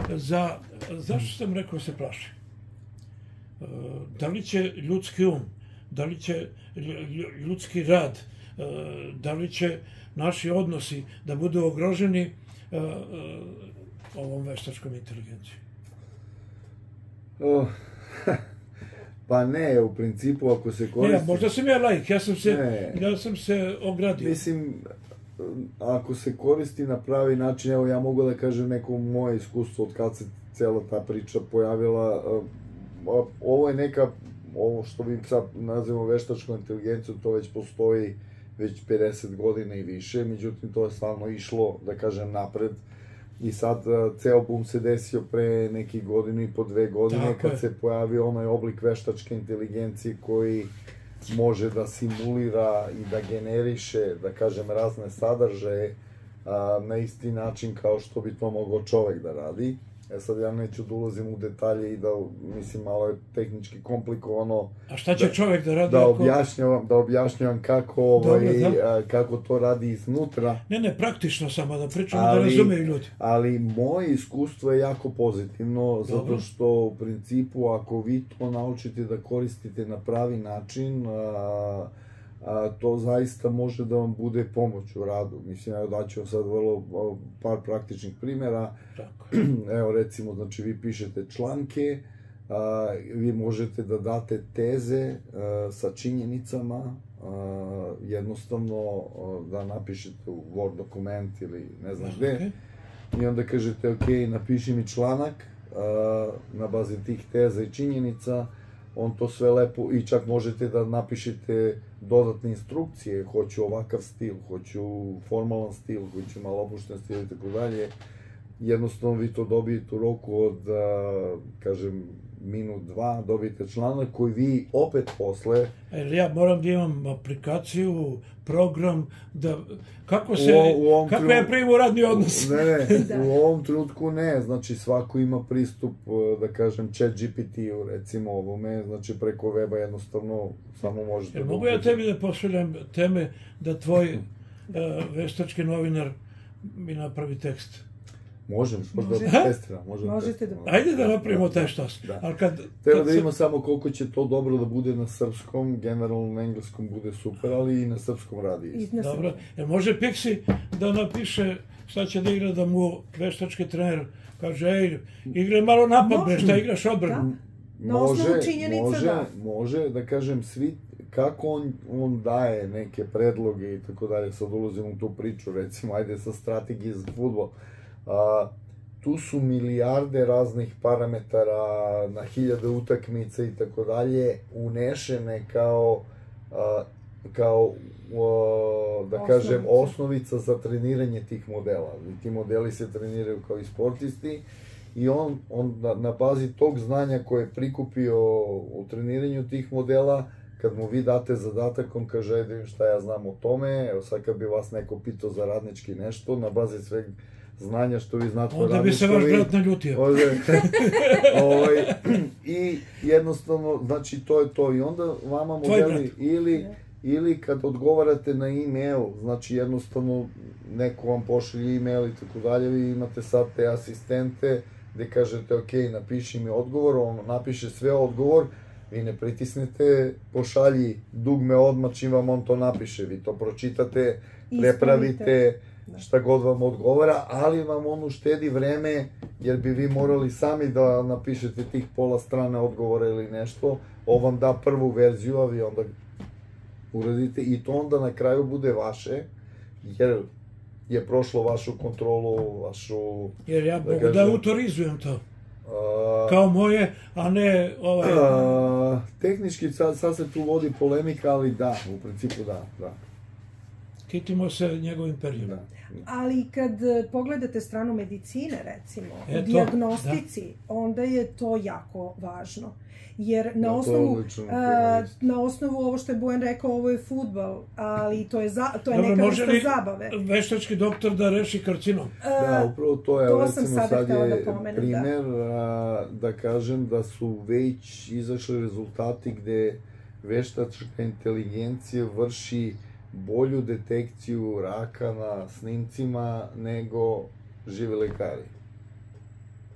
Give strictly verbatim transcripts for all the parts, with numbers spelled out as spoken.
za, zašto sam rekao se plaši? Da li će ljudski um, da li će ljudski rad, da li će naši odnosi da budu ugroženi ovom veštačkom inteligencijom? Pa ne, u principu ako se koristi... Ne, možda sam ja laik, ja sam se, ja sam se ogradio. Mislim, ako se koristi na pravi način, evo ja mogu da kažem neko moje iskustvo od kad se cela ta priča pojavila, ovo je neka, ovo što mi sad nazivamo veštačkom inteligencijom, to već postoji već pedeset godina i više, međutim to je stvarno išlo, da kažem, napred. I sad ceo bum se desio pre nekih godinu i po dve godine kad se pojavio onaj oblik veštačke inteligencije koji može da simulira i da generiše, da kažem, razne sadržaje na isti način kao što bi to mogao čovek da radi. E sad ja neću da ulazim u detalje i da, mislim, malo je tehnički komplikovano. A šta će čovek da radi? Da objašnjavam kako to radi iznutra. Ne, ne, praktično samo da pričamo da razumeju ljudi. Ali moje iskustvo je jako pozitivno, zato što u principu ako vi to naučite da koristite na pravi način, to zaista može da vam bude pomoć u radu. Mislim, evo daću vam sad vrlo par praktičnih primjera. Evo recimo, znači vi pišete članke, vi možete da date teze sa činjenicama, jednostavno da napišete u Word dokument ili ne znam gde, i onda kažete, ok, napiši mi članak na bazi tih teza i činjenica, on to sve lepo, i čak možete da napišete dodatne instrukcije, hoću ovakav stil, hoću formalan stil, hoću malo opušten stil i tako dalje. Jednostavno vi to dobijete u roku od, kažem, minut, dva, dobijete članak koji vi opet posle... Ja moram da imam aplikaciju, program, da... Kako se... Kako ja primim radni odnos? Ne, u ovom trenutku ne. Znači, svako ima pristup, da kažem, chat G P T-u, recimo ovome, znači preko weba jednostavno samo možete... Mogu ja tebi da pošaljem teme da tvoj veštački novinar mi napravi tekst? Možem, možda da testiram. Ajde da napravimo taj štas. Treba da vidimo samo koliko će to dobro da bude na srpskom, generalno na engleskom bude super, ali i na srpskom radi. Dobro, jer može Pixi da napiše šta će da igra, da mu veštački trener kaže, ej, igraj malo napad, bre, šta igraš odbranu? Na osnovu činjenica, da. Može, da kažem, svi, kako on daje neke predloge i tako dalje, sad ulazim u tu priču, recimo, ajde sa strategije za fudbal. Tu su milijarde raznih parametara na hiljade utakmica i tako dalje unešene kao kao, da kažem, osnovica za treniranje tih modela. Ti modeli se treniraju kao i sportisti i on na bazi tog znanja koje je prikupio u treniranju tih modela, kad mu vi date zadatak, on kaže, ajde šta ja znam o tome, evo sad kad bi vas neko pitao za radnički nešto, na bazi sveg znanja što vi znate o radničkovi... Onda bi se vaš brat naljutio. I jednostavno, znači to je to. I onda vama modeli ili kad odgovarate na e-mail, znači jednostavno neko vam pošalje e-mail i tako dalje, vi imate sad te asistente gde kažete, ok, napiši mi odgovor, on napiše sve odgovor, vi ne pritisnete pošalji dugme odmah čim vam on to napiše, vi to pročitate, prepravite, šta god vam odgovara, ali vam on uštedi vreme, jer bi vi morali sami da napišete tih pola strane odgovora ili nešto, on vam da prvu verziju, a vi onda uradite i to onda na kraju bude vaše, jer je prošlo vašu kontrolu, vašu... Jer ja mogu da autorizujem to. Kao moje, a ne ovaj... Tehnički sad se tu vodi polemika, ali da, u principu da, da. Kitimo se njegovim periodom. Ali kad pogledate stranu medicine, recimo, u dijagnostici, onda je to jako važno. Jer na osnovu ovo što je Bojan rekao, ovo je fudbal, ali to je neka vrsta zabave. Može li veštački doktor da reši karcinom? Da, upravo to je, recimo sad je primer da kažem da su već izašli rezultati gde veštačka inteligencija vrši bolju detekciju raka na snimcima nego živi lekari.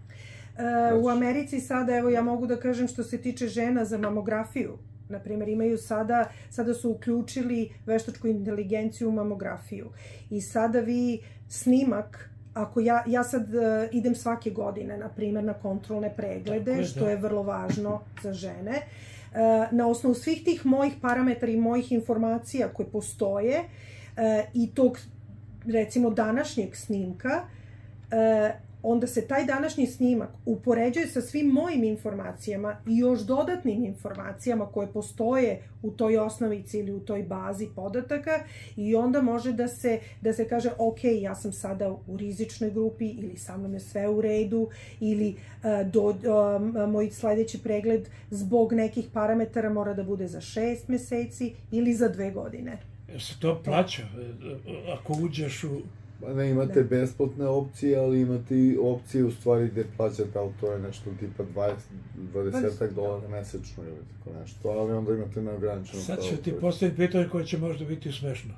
U Americi sada, evo ja mogu da kažem što se tiče žena za mamografiju, na primjer, imaju sada, sada su uključili veštačku inteligenciju u mamografiju. I sada vi snimak, ako ja, ja sad uh, idem svake godine, na primjer, na kontrolne preglede, je, što je vrlo važno za žene, uh, na osnovu svih tih mojih parametara i mojih informacija koje postoje uh, i tog, recimo, današnjeg snimka, uh, onda se taj današnji snimak upoređuje sa svim mojim informacijama i još dodatnim informacijama koje postoje u toj osnovici ili u toj bazi podataka i onda može da se, da se kaže ok, ja sam sada u rizičnoj grupi ili sa mnom je sve u redu ili uh, do, um, moj sledeći pregled zbog nekih parametara mora da bude za šest meseci ili za dve godine. Se to plaća ako uđeš u... Ne, imate besplatne opcije, ali imate i opcije u stvari gde plaćate, ali to je nešto tipa dvadeset dolara mesečno ili tako nešto, ali onda imate neograničeno. Sad ću ti postaviti pitanje koje će možda biti smešno.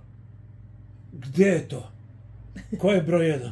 Gde je to? Ko je broj jedan?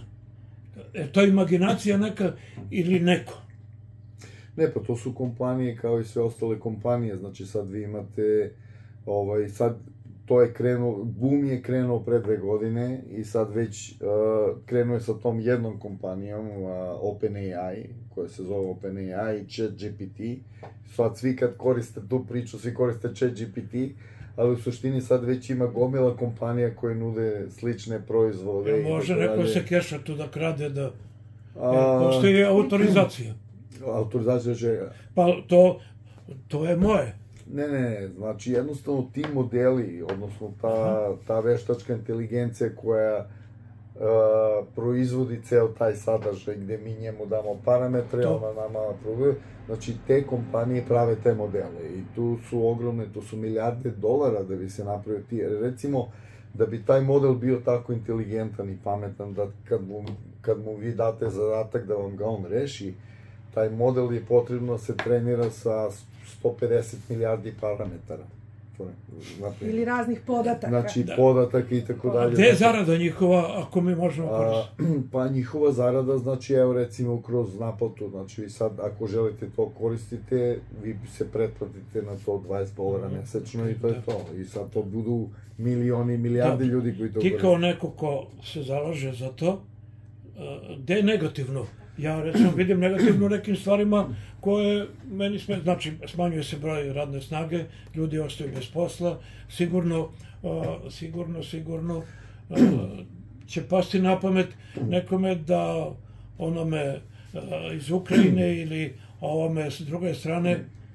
Je to imaginacija neka ili neko? Ne, pa to su kompanije kao i sve ostale kompanije, znači sad vi imate, ovaj, sad, to je krenuo, boom je krenuo pre dve godine i sad već uh, krenuo je sa tom jednom kompanijom, uh, OpenAI, koja se zove OpenAI, ChatGPT. Sad svi kad koriste tu priču, svi koriste ChatGPT, ali u suštini sad već ima gomila kompanija koje nude slične proizvode. Ja, može neko se keša tu da krade, da... A, postoji autorizacija. Autorizacija čega? Pa to, to je moje. Ne, ne, znači jednostavno ti modeli, odnosno ta, ta veštačka inteligencija koja uh, proizvodi ceo taj sadržaj gde mi njemu damo parametre, to... ona nama probuje, znači te kompanije prave te modele i tu su ogromne, tu su milijarde dolara da bi se napravio ti, jer recimo da bi taj model bio tako inteligentan i pametan da kad mu, kad mu vi date zadatak da vam ga on reši, taj model je potrebno se trenira sa sto pedeset milijardi parametara. Ili raznih podataka. Znači, podataka i tako dalje. Gde je zarada njihova, ako mi možemo koristiti? Pa njihova zarada, znači, evo recimo kroz naplatu, znači vi sad, ako želite to koristite, vi se pretplatite na to dvadeset dolara mesečno i to je to. I sad to budu milioni, milijardi ljudi koji to koriste. Ti kao neko ko se zalaže za to, gde je negativno? Ja, recimo, vidim negativno u nekim stvarima koje meni sme, znači, smanjuje se broj radne snage, ljudi ostaju bez posla, sigurno, uh, sigurno, sigurno uh, će pasti na pamet nekome da onome uh, iz Ukrajine ili ovome s druge strane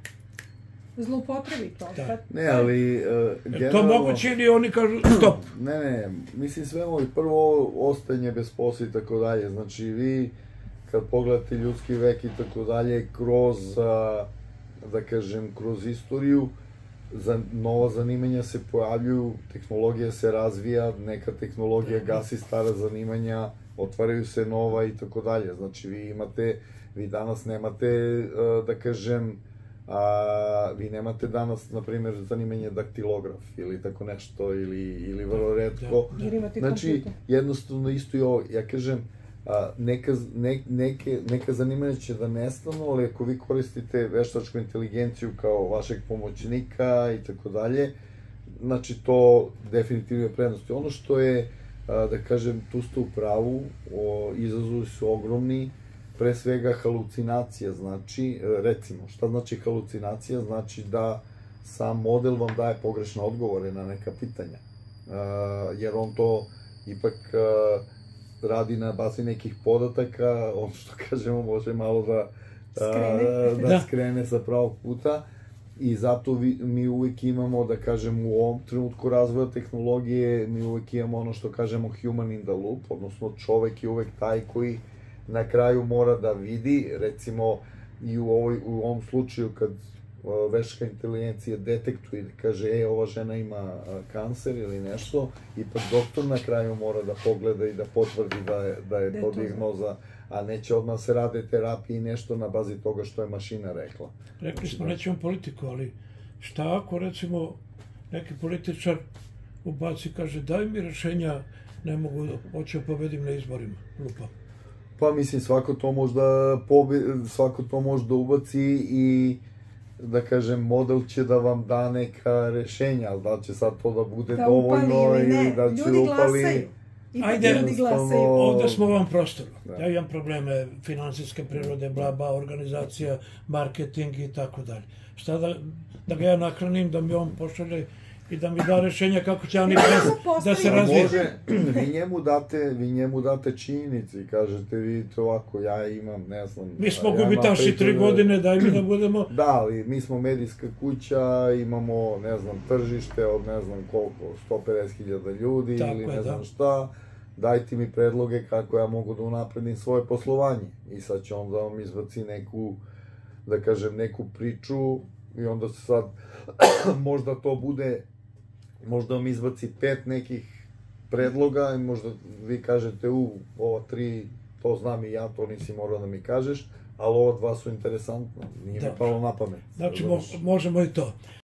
zloupotrebi to. Da. Ne, ali... Uh, generalno... To moguće ili oni kažu stop? Ne, ne, mislim sve ovo, prvo ostajanje bez posla i tako dalje, znači vi kad pogledate ljudski vek i tako dalje, kroz, da kažem, kroz istoriju, za nova zanimanja se pojavljuju, tehnologija se razvija, neka tehnologija gasi stara zanimanja, otvaraju se nova i tako dalje. Znači, vi imate, vi danas nemate, da kažem, a, vi nemate danas, na primjer, zanimanje daktilograf ili tako nešto, ili, ili vrlo retko. Znači, jednostavno isto i ovo, ja kažem, A, neka, ne, neke, neka zanimanja će da nestanu, ali ako vi koristite veštačku inteligenciju kao vašeg pomoćnika i tako dalje, znači to definitivno je prednost. Ono što je, a, da kažem, tu ste u pravu, o, izazovi su ogromni, pre svega halucinacija, znači, recimo, šta znači halucinacija? Znači da sam model vam daje pogrešne odgovore na neka pitanja, a, jer on to ipak a, radi na bazi nekih podataka, ono što kažemo može malo da skrene, da skrene sa pravog puta i zato vi, mi uvijek imamo, da kažem, u ovom trenutku razvoja tehnologije, mi uvijek imamo ono što kažemo human in the loop, odnosno čovek je uvijek taj koji na kraju mora da vidi, recimo i u, ovoj, u ovom slučaju kad veštačka inteligencija detektuje i kaže, e, ova žena ima kancer ili nešto, ipak doktor na kraju mora da pogleda i da potvrdi da je, da je to dijagnoza, a neće odmah se rade terapije i nešto na bazi toga što je mašina rekla. Rekli smo, nećemo politiku, ali šta ako, recimo, neki političar ubaci, kaže, daj mi rešenja, ne mogu, hoću pobedim na izborima, lupa. Pa mislim, svako to možda, pobe, svako to možda ubaci i da kažem, model će da vam da neka rešenja, ali da će sad to da bude da dovoljno ili, ili da će ljudi upali... Glasaju. Ajde, ovde smo u ovom prostoru. Da. Ja imam probleme financijske prirode, bla, bla, organizacija, marketing i tako dalje. Šta da, da ga ja nakranim, da mi on pošalje i da mi da rešenja kako će oni da se razvije. Može, vi njemu date, vi njemu date činjenice i kažete, vidite ovako, ja imam, ne znam... Mi smo ja gubitaši tri godine, daj mi da budemo... Da, ali mi smo medijska kuća, imamo, ne znam, tržište od ne znam koliko, sto pedeset hiljada ljudi tako ili ne je, znam da. šta. Dajte mi predloge kako ja mogu da unapredim svoje poslovanje. I sad će on da vam izbaci neku, da kažem, neku priču i onda se sad, možda to bude, možda vam izbaci pet nekih predloga i možda vi kažete, u, ova tri, to znam i ja, to nisi morao da mi kažeš, ali ova dva su interesantna, nije mi palo na pamet. Znači, možemo i to.